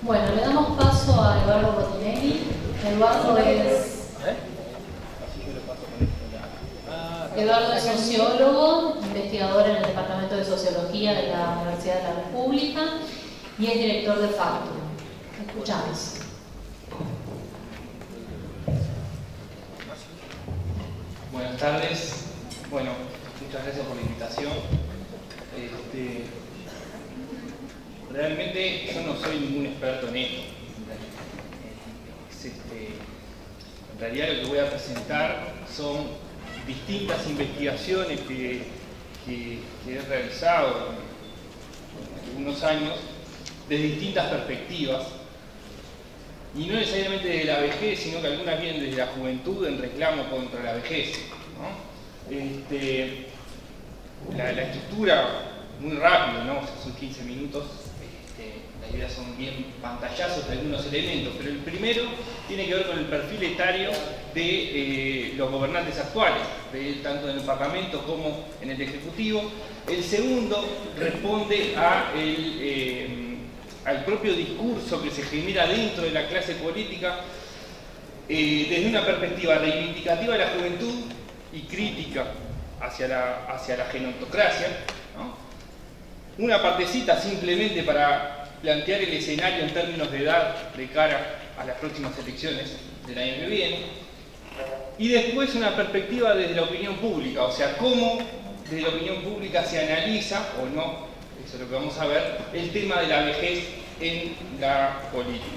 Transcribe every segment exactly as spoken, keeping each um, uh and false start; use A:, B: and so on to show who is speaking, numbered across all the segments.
A: Bueno, le damos paso a Eduardo Botinelli. Eduardo es... Eduardo es sociólogo, investigador en el Departamento de Sociología de la Universidad de la República y es director de Factum. Escuchamos.
B: Buenas tardes. Bueno, muchas gracias por la invitación. Este, realmente yo no soy ningún experto en esto. Es, este, en realidad lo que voy a presentar son distintas investigaciones que, que, que he realizado en algunos años desde distintas perspectivas, y no necesariamente desde la vejez, sino que algunas vienen desde la juventud en reclamo contra la vejez, ¿no? Este, la, la estructura, muy rápido, ¿no? O sea, son quince minutos, este, la idea son bien pantallazos de algunos elementos, pero el primero tiene que ver con el perfil etario de eh, los gobernantes actuales, de, tanto en el Parlamento como en el Ejecutivo. El segundo responde a el, eh, al propio discurso que se genera dentro de la clase política eh, desde una perspectiva reivindicativa de la juventud y crítica hacia la, hacia la genontocracia, ¿no? Una partecita simplemente para plantear el escenario en términos de edad de cara a las próximas elecciones del año que viene, y después una perspectiva desde la opinión pública, o sea, cómo desde la opinión pública se analiza o no, eso es lo que vamos a ver, el tema de la vejez en la política.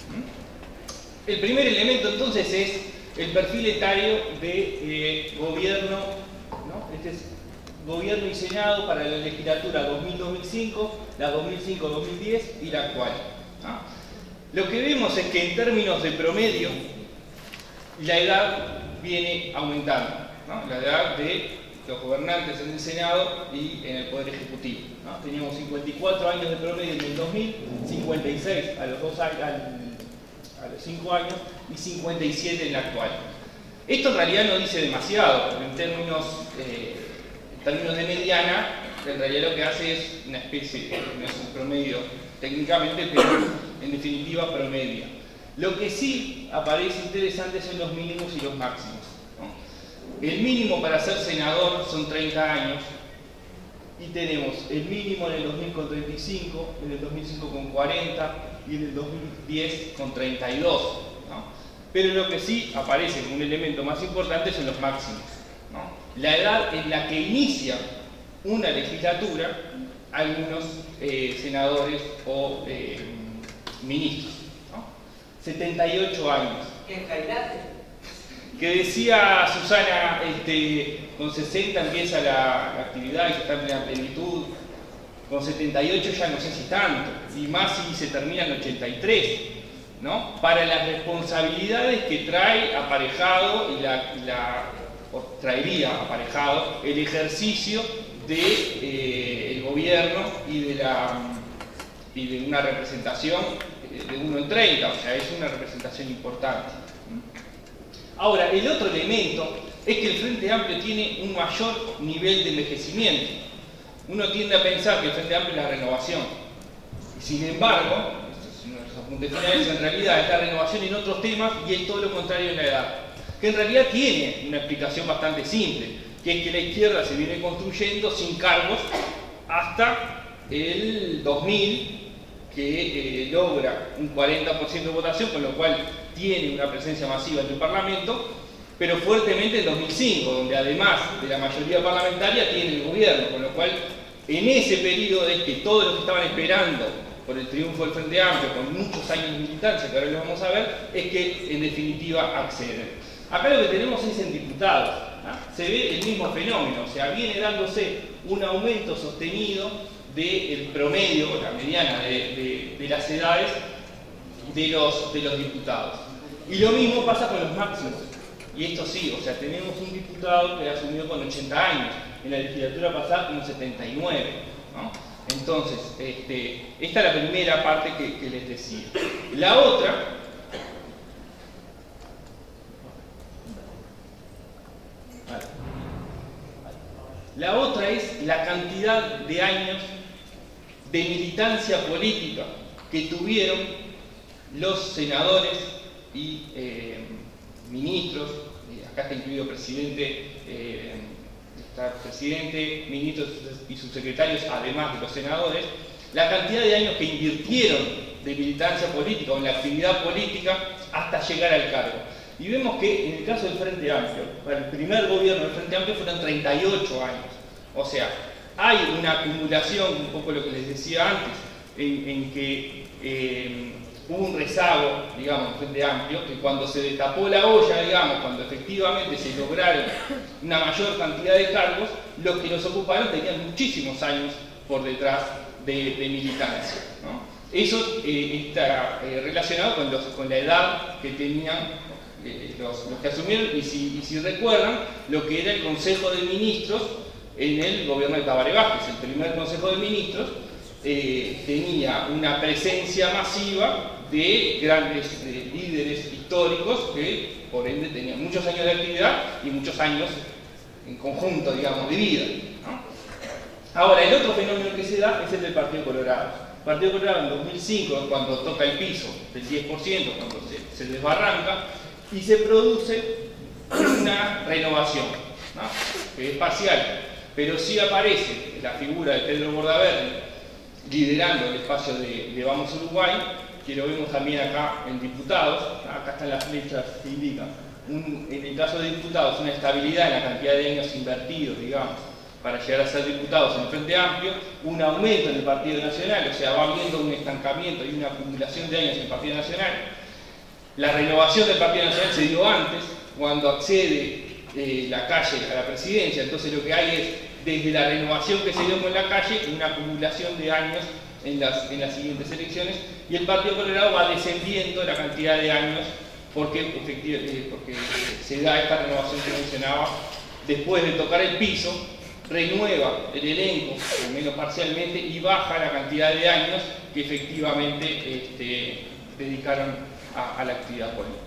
B: El primer elemento entonces es el perfil etario de eh, gobierno, ¿no? Este es gobierno y Senado para la legislatura dos mil a dos mil cinco, la dos mil cinco a dos mil diez y la actual, ¿no? Lo que vemos es que en términos de promedio la edad viene aumentando, ¿no? La edad de los gobernantes en el Senado y en el Poder Ejecutivo, ¿no? Teníamos cincuenta y cuatro años de promedio en el dos mil, cincuenta y seis a los dos años, a los cinco años y cincuenta y siete en la actual. Esto en realidad no dice demasiado, porque en términos, eh, en términos de mediana, en realidad lo que hace es una especie, no es un promedio técnicamente, pero en definitiva promedia. Lo que sí aparece interesante son los mínimos y los máximos, ¿no? El mínimo para ser senador son treinta años, y tenemos el mínimo en el dos mil con treinta y cinco, en el dos mil cinco con cuarenta y en el dos mil diez con treinta y dos, ¿no? Pero lo que sí aparece como un elemento más importante son los máximos, ¿no? La edad en la que inicia una legislatura algunos eh, senadores o eh, ministros, ¿no? setenta y ocho años.
C: ¿Qué cairate?
B: Que decía Susana, este, con sesenta empieza la, la actividad y se está en plena plenitud, con setenta y ocho ya no sé si tanto, y más si se termina en ochenta y tres, ¿no? Para las responsabilidades que trae aparejado y la, la o traería aparejado el ejercicio de eh, el gobierno y de, la, y de una representación de uno en treinta, o sea, es una representación importante. Ahora, el otro elemento es que el Frente Amplio tiene un mayor nivel de envejecimiento. Uno tiende a pensar que el Frente Amplio es la renovación. Sin embargo, estos son nuestros apuntes finales, en realidad es la renovación en otros temas y es todo lo contrario en la edad. Que en realidad tiene una explicación bastante simple, que es que la izquierda se viene construyendo sin cargos hasta el dos mil, que eh, logra un cuarenta por ciento de votación, con lo cual tiene una presencia masiva en el Parlamento, pero fuertemente en dos mil cinco, donde además de la mayoría parlamentaria tiene el gobierno, con lo cual en ese periodo es que todos los que estaban esperando por el triunfo del Frente Amplio, con muchos años de militancia, que ahora lo vamos a ver, es que en definitiva acceden. Acá lo que tenemos es en diputados, ¿no? Se ve el mismo fenómeno, o sea, viene dándose un aumento sostenido del promedio, o la mediana de, de, de las edades de los, de los diputados. Y lo mismo pasa con los máximos. Y esto sí, o sea, tenemos un diputado que asumió con ochenta años, en la legislatura pasada con setenta y nueve, ¿no? Entonces, este, esta es la primera parte que, que les decía. La otra, la otra es la cantidad de años de militancia política que tuvieron los senadores y eh, ministros, eh, acá está incluido presidente, eh, está presidente, ministros y subsecretarios, además de los senadores, la cantidad de años que invirtieron de militancia política o en la actividad política hasta llegar al cargo. Y vemos que en el caso del Frente Amplio, para el primer gobierno del Frente Amplio fueron treinta y ocho años. O sea, hay una acumulación, un poco lo que les decía antes, en, en que eh, hubo un rezago, digamos, en Frente Amplio, que cuando se destapó la olla, digamos, cuando efectivamente se lograron una mayor cantidad de cargos, los que los ocuparon tenían muchísimos años por detrás de, de militancia, ¿no? Eso eh, está eh, relacionado con, los, con la edad que tenían eh, los, los que asumieron, y si, y si recuerdan, lo que era el Consejo de Ministros en el gobierno de Tabaré Vázquez. El primer Consejo de Ministros eh, tenía una presencia masiva de grandes de líderes históricos que, por ende, tenían muchos años de actividad y muchos años en conjunto, digamos, de vida, ¿no? Ahora, el otro fenómeno que se da es el del Partido Colorado. El Partido Colorado en dos mil cinco, cuando toca el piso del diez por ciento, cuando se, se desbarranca, y se produce una renovación, ¿no? Que es parcial, pero sí aparece la figura de Pedro Bordaberry liderando el espacio de, de Vamos Uruguay, que lo vemos también acá en diputados. Acá están las flechas que indican, un, en el caso de diputados, una estabilidad en la cantidad de años invertidos, digamos, para llegar a ser diputados en el Frente Amplio, un aumento en el Partido Nacional, o sea, va habiendo un estancamiento y una acumulación de años en el Partido Nacional. La renovación del Partido Nacional se dio antes, cuando accede eh, la calle a la presidencia. Entonces lo que hay es, desde la renovación que se dio con la calle, una acumulación de años en las, en las siguientes elecciones, y el Partido Colorado va descendiendo la cantidad de años porque, eh, porque se da esta renovación que mencionaba. Después de tocar el piso, renueva el elenco, al menos parcialmente, y baja la cantidad de años que efectivamente este, dedicaron a, a la actividad política.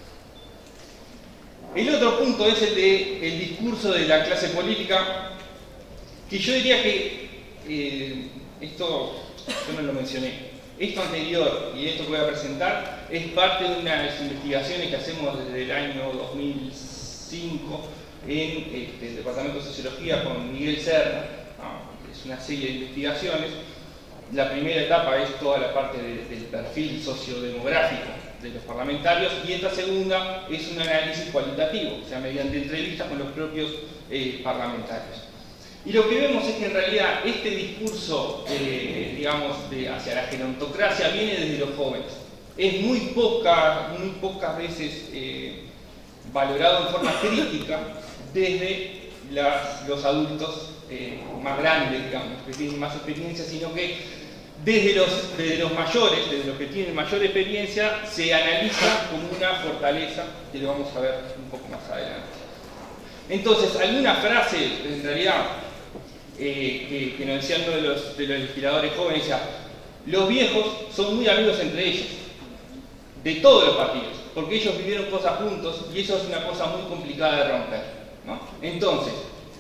B: El otro punto es el de el discurso de la clase política, que yo diría que eh, esto yo no lo mencioné. Esto anterior y esto que voy a presentar es parte de unas investigaciones que hacemos desde el año dos mil cinco en este, el Departamento de Sociología con Miguel Serna, ¿no? Es una serie de investigaciones. La primera etapa es toda la parte de, del perfil sociodemográfico de los parlamentarios, y esta segunda es un análisis cualitativo, o sea, mediante entrevistas con los propios eh, parlamentarios. Y lo que vemos es que en realidad este discurso, eh, digamos, de, hacia la gerontocracia viene desde los jóvenes. Es muy, poca, muy pocas veces eh, valorado en forma crítica desde las, los adultos eh, más grandes, digamos, que tienen más experiencia, sino que desde los, desde los mayores, desde los que tienen mayor experiencia, se analiza como una fortaleza, que lo vamos a ver un poco más adelante. Entonces, alguna frase, en realidad, eh, que, que nos decían uno de los, de los legisladores jóvenes, decía, los viejos son muy amigos entre ellos, de todos los partidos, porque ellos vivieron cosas juntos y eso es una cosa muy complicada de romper, ¿no? Entonces,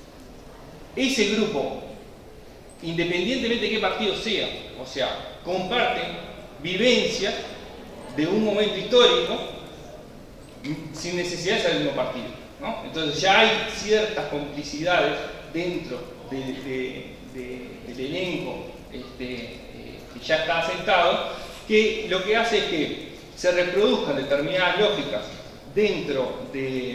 B: ese grupo, independientemente de qué partido sea, o sea, comparten vivencias de un momento histórico sin necesidad de ser del mismo partido, ¿no? Entonces ya hay ciertas complicidades dentro de, de, de, del elenco este, eh, que ya está asentado, que lo que hace es que se reproduzcan determinadas lógicas dentro de,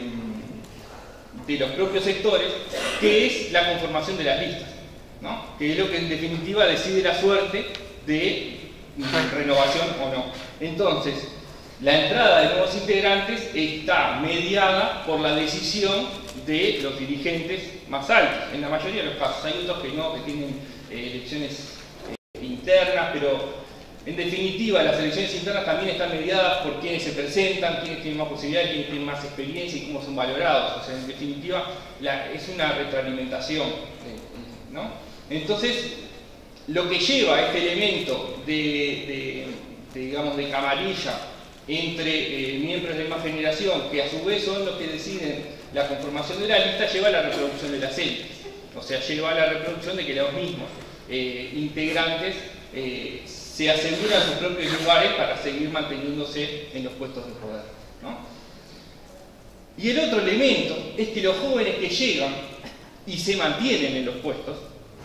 B: de los propios sectores, que es la conformación de las listas, ¿no? Que es lo que en definitiva decide la suerte de renovación o no. Entonces, la entrada de nuevos integrantes está mediada por la decisión de los dirigentes más altos, en la mayoría de los casos. Hay otros que no, que tienen eh, elecciones eh, internas, pero en definitiva las elecciones internas también están mediadas por quienes se presentan, quienes tienen más posibilidades, quienes tienen más experiencia y cómo son valorados. O sea, en definitiva la, es una retroalimentación, ¿no? Entonces, lo que lleva a este elemento de, de, de, digamos, de camarilla entre eh, miembros de la misma generación, que a su vez son los que deciden la conformación de la lista, lleva a la reproducción de las élites. O sea, lleva a la reproducción de que los mismos eh, integrantes eh, se aseguran sus propios lugares para seguir manteniéndose en los puestos de poder, ¿no? Y el otro elemento es que los jóvenes que llegan y se mantienen en los puestos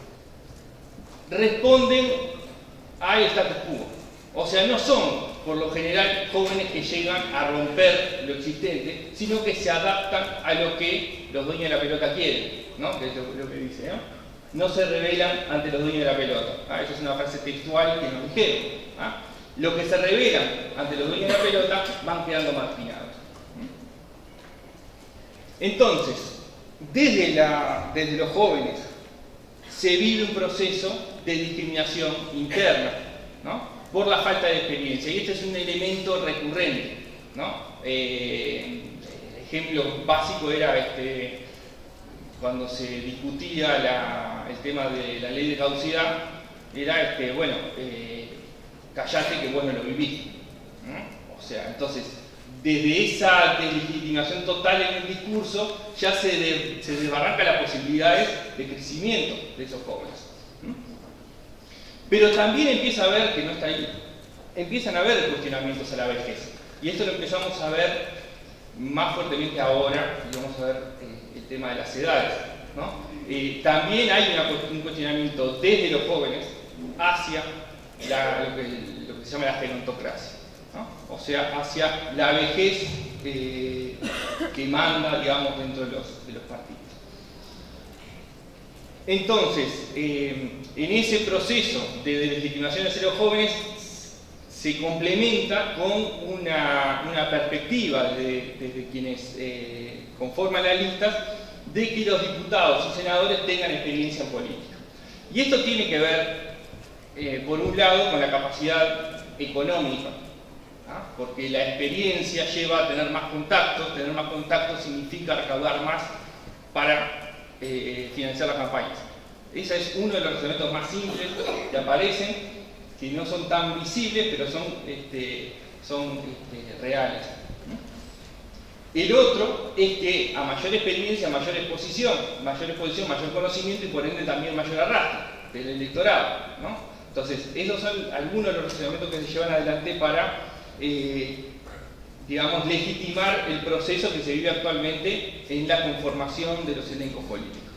B: responden al status quo. O sea, no son por lo general jóvenes que llegan a romper lo existente, sino que se adaptan a lo que los dueños de la pelota quieren, ¿no? Que es lo, lo que dice, ¿no? No se rebelan ante los dueños de la pelota. Ah, esa es una frase textual que nos dijeron. ¿Ah? Los que se rebelan ante los dueños de la pelota van quedando marginados. Entonces, desde, la, desde los jóvenes se vive un proceso de discriminación interna, ¿no? Por la falta de experiencia, y este es un elemento recurrente, ¿no? Eh, el ejemplo básico era este, cuando se discutía la, el tema de la ley de caducidad, era este, bueno, eh, callate que vos no lo vivís, ¿no? O sea, entonces, desde esa deslegitimación total en el discurso, ya se, de, se desbarranca las posibilidades de crecimiento de esos jóvenes. Pero también empieza a ver que no está ahí. Empiezan a haber cuestionamientos a la vejez. Y esto lo empezamos a ver más fuertemente ahora, y vamos a ver eh, el tema de las edades, ¿no? Eh, también hay una, un cuestionamiento desde los jóvenes hacia la, lo, que, lo que se llama la gerontocracia, ¿no? O sea, hacia la vejez eh, que manda, digamos, dentro de los, de los partidos. Entonces, eh, en ese proceso de deslegitimación hacia los jóvenes se complementa con una, una perspectiva desde de quienes eh, conforman las listas de que los diputados y senadores tengan experiencia en política. Y esto tiene que ver, eh, por un lado, con la capacidad económica, ¿ah? Porque la experiencia lleva a tener más contactos, tener más contactos significa recaudar más para Eh, financiar las campañas. Ese es uno de los elementos más simples que aparecen, que no son tan visibles, pero son, este, son este, reales. El otro es que a mayor experiencia, mayor exposición, mayor exposición, mayor conocimiento y por ende también mayor arrastre del electorado, ¿no? Entonces, esos son algunos de los razonamientos que se llevan adelante para eh, digamos, legitimar el proceso que se vive actualmente en la conformación de los elencos políticos.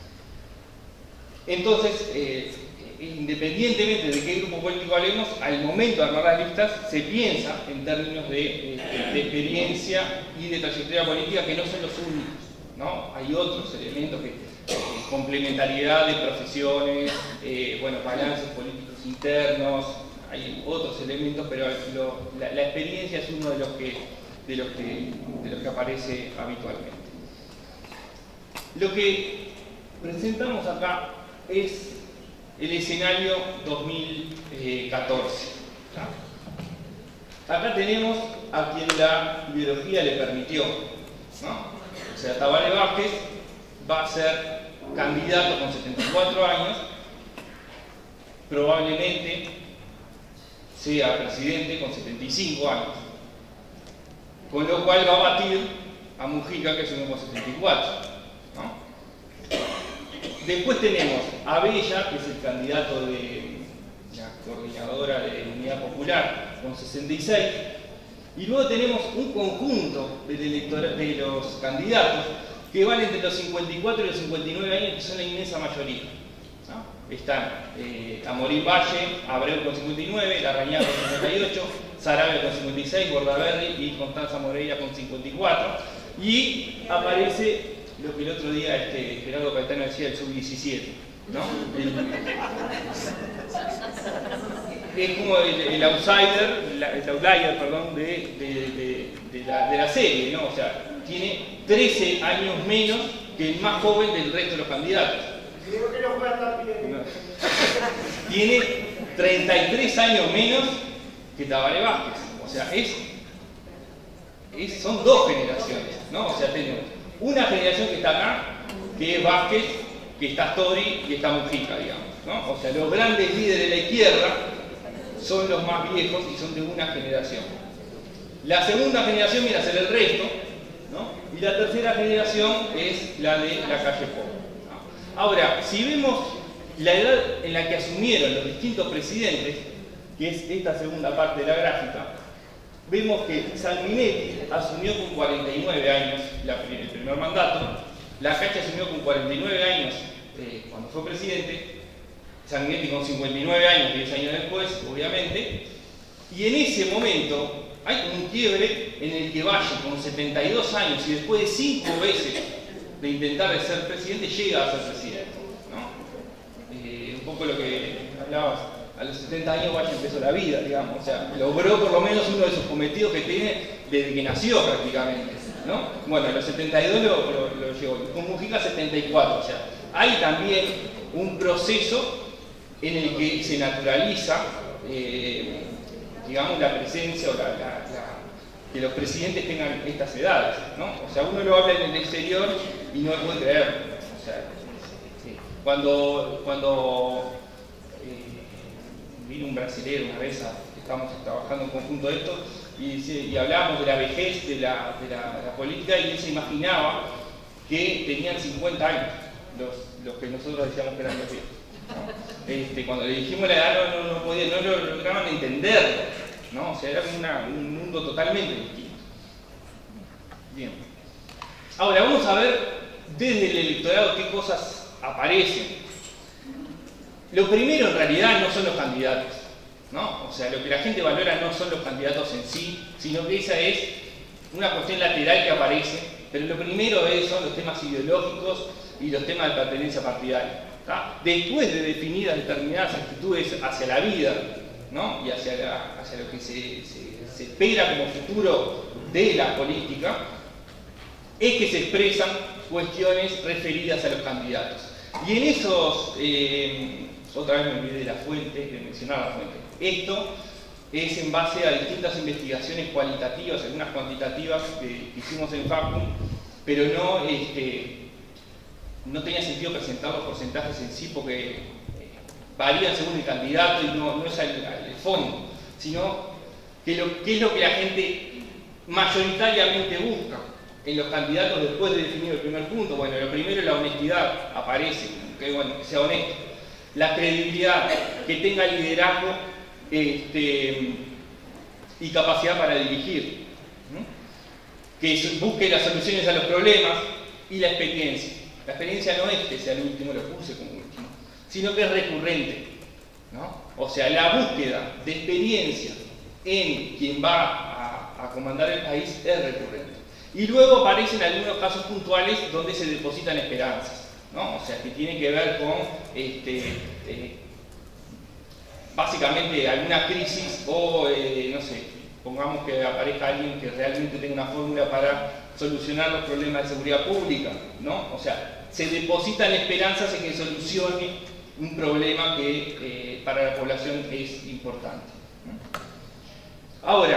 B: Entonces, eh, independientemente de qué grupo político hablemos, al momento de armar las listas se piensa en términos de, eh, de experiencia y de trayectoria política, que no son los únicos, ¿no? Hay otros elementos que eh, complementariedad de profesiones, eh, bueno, balances políticos internos. Hay otros elementos, pero lo, la, la experiencia es uno de los que, de los que, de los que aparece habitualmente. Lo que presentamos acá es el escenario dos mil catorce. Acá tenemos a quien la biología le permitió, ¿no? O sea, Tabaré Vázquez va a ser candidato con setenta y cuatro años, probablemente sea presidente con setenta y cinco años, con lo cual va a batir a Mujica, que es uno con setenta y cuatro, ¿no? Después tenemos a Bella, que es el candidato de la coordinadora de Unidad Popular, con sesenta y seis, y luego tenemos un conjunto del electora, de los candidatos que van entre los cincuenta y cuatro y los cincuenta y nueve años, que son la inmensa mayoría. Están eh, Amorín Valle, Abreu con cincuenta y nueve, Larrañaga con cincuenta y ocho, Sarabia con cincuenta y seis, Bordaberry y Constanza Moreira con cincuenta y cuatro. Y aparece lo que el otro día este, Gerardo Caetano decía, el sub diecisiete, ¿no? El, es como el, el outsider, el, el outlier, perdón, de, de, de, de, la, de la serie, ¿no? O sea, tiene trece años menos que el más joven del resto de los candidatos. No. Tiene treinta y tres años menos que Tabaré Vázquez. O sea, es, es, son dos generaciones, ¿no? O sea, tenemos una generación que está acá, que es Vázquez, que está Astori y está Mujica, digamos, ¿no? O sea, los grandes líderes de la izquierda son los más viejos y son de una generación. La segunda generación viene a ser el resto, ¿no? Y la tercera generación es la de la calle Pou. Ahora, si vemos la edad en la que asumieron los distintos presidentes, que es esta segunda parte de la gráfica, vemos que Sanguinetti asumió con cuarenta y nueve años la, el primer mandato, Lacalle asumió con cuarenta y nueve años eh, cuando fue presidente, Sanguinetti con cincuenta y nueve años, diez años después, obviamente, y en ese momento hay como un quiebre en el que Valle, con setenta y dos años y después de cinco veces de intentar de ser presidente, llega a ser presidente, ¿no? Eh, un poco lo que hablabas, a los setenta años Valle empezó la vida, digamos, o sea, logró por lo menos uno de sus cometidos que tiene desde que nació prácticamente, ¿no? Bueno, a los setenta y dos lo, lo, lo llegó, con Mujica setenta y cuatro, o sea, hay también un proceso en el que se naturaliza, eh, digamos, la presencia o la, la, la, que los presidentes tengan estas edades, ¿no? O sea, uno lo habla en el exterior y no puede creerlo. O sea, sí. cuando, cuando eh, vino un brasilero una vez, a, estábamos trabajando en conjunto de esto, y, y hablábamos de la vejez de la, de, la, de la política, y él se imaginaba que tenían cincuenta años, los, los que nosotros decíamos que eran los viejos. Este, cuando le dijimos la edad no, no, no, podía, no lo lograban entender, ¿no? O sea, era como una, un mundo totalmente distinto. Bien. Ahora vamos a ver desde el electorado qué cosas aparecen. Lo primero en realidad no son los candidatos, ¿no? O sea, lo que la gente valora no son los candidatos en sí, sino que esa es una cuestión lateral que aparece, pero lo primero es, son los temas ideológicos y los temas de pertenencia partidaria. ¿Tá? Después de definidas determinadas actitudes hacia la vida, ¿no? Y hacia, la, hacia lo que se, se, se espera como futuro de la política, es que se expresan cuestiones referidas a los candidatos. Y en esos, eh, otra vez me olvidé de la fuente, de mencionar la fuente, esto es en base a distintas investigaciones cualitativas, algunas cuantitativas que hicimos en Factum, pero no... Este, no tenía sentido presentar los porcentajes en sí porque eh, varían según el candidato y no, no es el, el fondo, sino que lo, qué es lo que la gente mayoritariamente busca en los candidatos después de definir el primer punto. Bueno, lo primero es la honestidad, aparece, que, bueno, que sea honesto, la credibilidad, que tenga liderazgo este, y capacidad para dirigir, ¿no? Que busque las soluciones a los problemas y la experiencia. La experiencia no es que sea el último, lo puse como último, sino que es recurrente, ¿no? O sea, la búsqueda de experiencia en quien va a, a comandar el país es recurrente. Y luego aparecen algunos casos puntuales donde se depositan esperanzas, ¿no? O sea, que tienen que ver con, este, eh, básicamente, alguna crisis o, eh, no sé, pongamos que aparezca alguien que realmente tenga una fórmula para solucionar los problemas de seguridad pública, ¿no? O sea, se depositan esperanzas en que solucione un problema que eh, para la población es importante, ¿no? Ahora,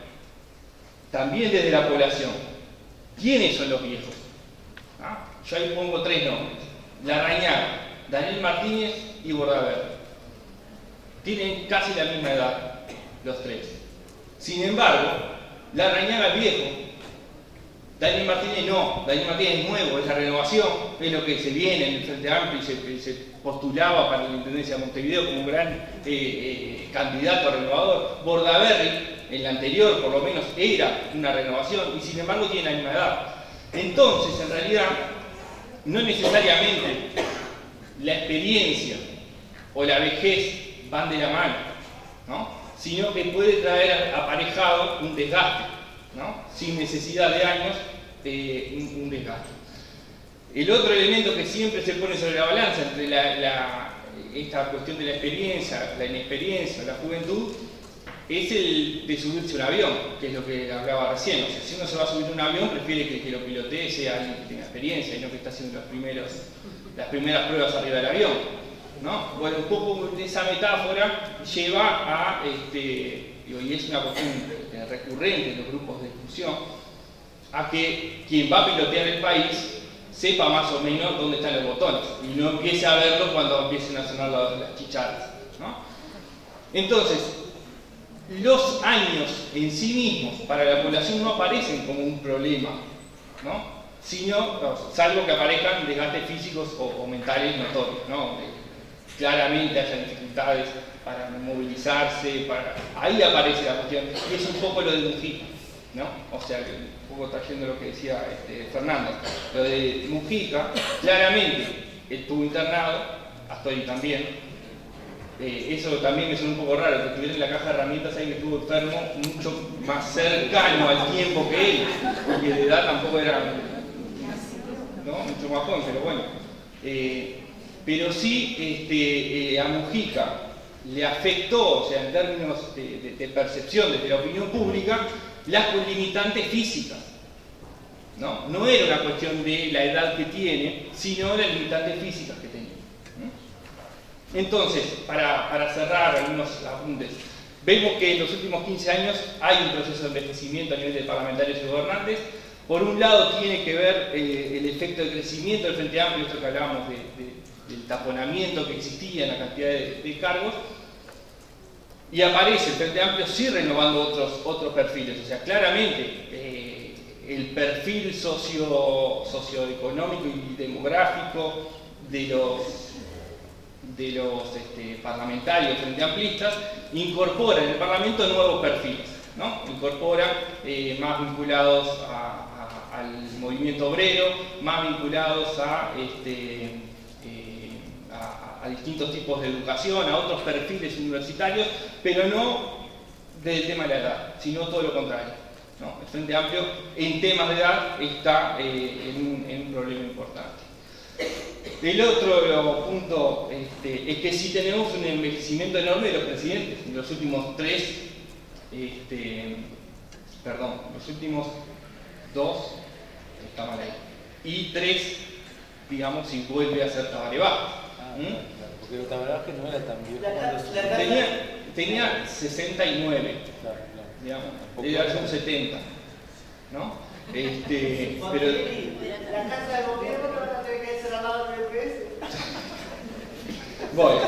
B: también desde la población, ¿quiénes son los viejos? ¿Ah? Yo ahí pongo tres nombres: Larrañaga, Daniel Martínez y Bordaberry. Tienen casi la misma edad, los tres. Sin embargo, Larrañaga es viejo, Daniel Martínez no, Daniel Martínez es nuevo, es la renovación, es lo que se viene en el Frente Amplio y se, se postulaba para la Intendencia de Montevideo como un gran eh, eh, candidato a renovador. Bordaberry, en la anterior por lo menos, era una renovación y sin embargo tiene la misma edad. Entonces, en realidad, no necesariamente la experiencia o la vejez van de la mano, ¿no? Sino que puede traer aparejado un desgaste, ¿no? Sin necesidad de años, eh, un, un desgaste. El otro elemento que siempre se pone sobre la balanza entre la, la, esta cuestión de la experiencia, la inexperiencia, la juventud, es el de subirse a un avión, que es lo que hablaba recién. O sea, si uno se va a subir a un avión, prefiere que, que lo pilotee sea alguien que tenga experiencia y no que está haciendo los primeros, las primeras pruebas arriba del avión, ¿no? Bueno, un poco de esa metáfora lleva a, este, y es una cuestión recurrente en los grupos de discusión, a que quien va a pilotear el país sepa más o menos dónde están los botones y no empiece a verlos cuando empiecen a sonar las, las chicharras, ¿no? Entonces, los años en sí mismos para la población no aparecen como un problema, ¿no? Sino, salvo que aparezcan desgastes físicos o, o mentales notorios, ¿no? claramente haya dificultades para movilizarse, para... ahí aparece la cuestión, y es un poco lo de Mujica, ¿no? O sea, un poco trayendo lo que decía este, Fernando, lo de Mujica, claramente estuvo internado, hasta hoy también. Eh, eso también me suena un poco raro, que estuviera en la caja de herramientas ahí que estuvo enfermo mucho más cercano al tiempo que él, porque de edad tampoco era, ¿no?, mucho más joven, pero bueno. Eh, pero sí este, eh, a Mujica le afectó, o sea, en términos de, de, de percepción desde la opinión pública, las limitantes físicas. ¿No? No era una cuestión de la edad que tiene, sino de las limitantes físicas que tenía. Entonces, para, para cerrar algunos apuntes, vemos que en los últimos quince años hay un proceso de envejecimiento a nivel de parlamentarios y gobernantes. Por un lado tiene que ver eh, el efecto de crecimiento del Frente Amplio, esto que hablábamos de, de, del taponamiento que existía en la cantidad de, de cargos, y aparece el Frente Amplio sí renovando otros, otros perfiles, o sea, claramente eh, el perfil socio, socioeconómico y demográfico de los de los este, parlamentarios frente amplistas incorpora en el Parlamento nuevos perfiles, ¿no? Incorpora eh, más vinculados a, a, al movimiento obrero, más vinculados a, este, eh, a, a distintos tipos de educación, a otros perfiles universitarios, pero no del tema de la edad, sino todo lo contrario, ¿no? El Frente Amplio en temas de edad está eh, en, un, en un problema importante. El otro punto este, es que si tenemos un envejecimiento enorme de los presidentes, en los últimos tres, este, perdón, los últimos dos, está mal ahí, y tres, digamos, si vuelve a ser Tabaré Vázquez.
C: Ah, ¿Mm? Claro, porque el Tabaré Vázquez no era tan viejo.
B: Tenía, tenía sesenta y nueve, claro, claro. Digamos, era un setenta, ¿no? Este, pero...
D: La casa de gobierno que van a tener que ser al lado del P S.
B: Bueno.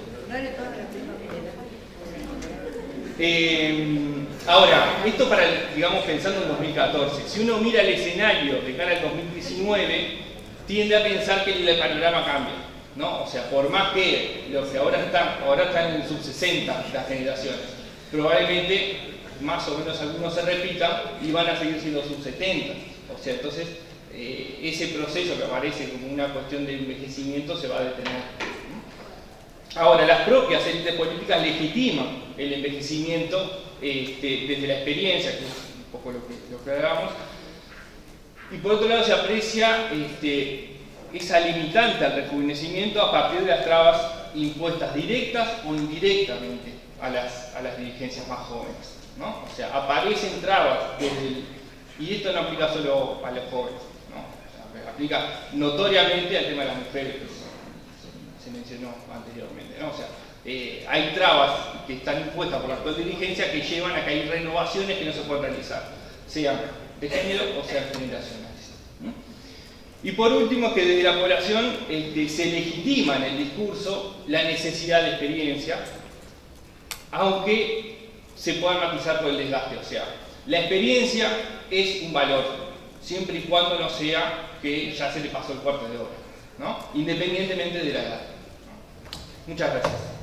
B: Eh, ahora, esto para, digamos, pensando en dos mil catorce, si uno mira el escenario de cara al dos mil diecinueve, tiende a pensar que el panorama cambia, ¿no? O sea, por más que los que ahora están, ahora están en sub sesenta las generaciones, probablemente más o menos algunos se repitan y van a seguir siendo sub setenta. O sea, entonces eh, ese proceso que aparece como una cuestión de envejecimiento se va a detener. Ahora, las propias élites políticas legitiman el envejecimiento este, desde la experiencia, que es un poco lo que, lo que hablábamos, y por otro lado se aprecia este, esa limitante al rejuvenecimiento a partir de las trabas impuestas directas o indirectamente a las, a las dirigencias más jóvenes, ¿no? O sea, aparecen trabas desde el, y esto no aplica solo a los jóvenes, ¿no? O sea, aplica notoriamente al tema de las mujeres, que se, se mencionó anteriormente, ¿no? O sea, eh, hay trabas que están impuestas por la actual dirigencia que llevan a que hay renovaciones que no se pueden realizar, sean de género o sean generacionales, ¿no? Y por último, que desde la población este, se legitima en el discurso la necesidad de experiencia, aunque se pueda matizar por el desgaste. O sea, la experiencia es un valor, siempre y cuando no sea que ya se le pasó el cuarto de hora, ¿no? Independientemente de la edad. Muchas gracias.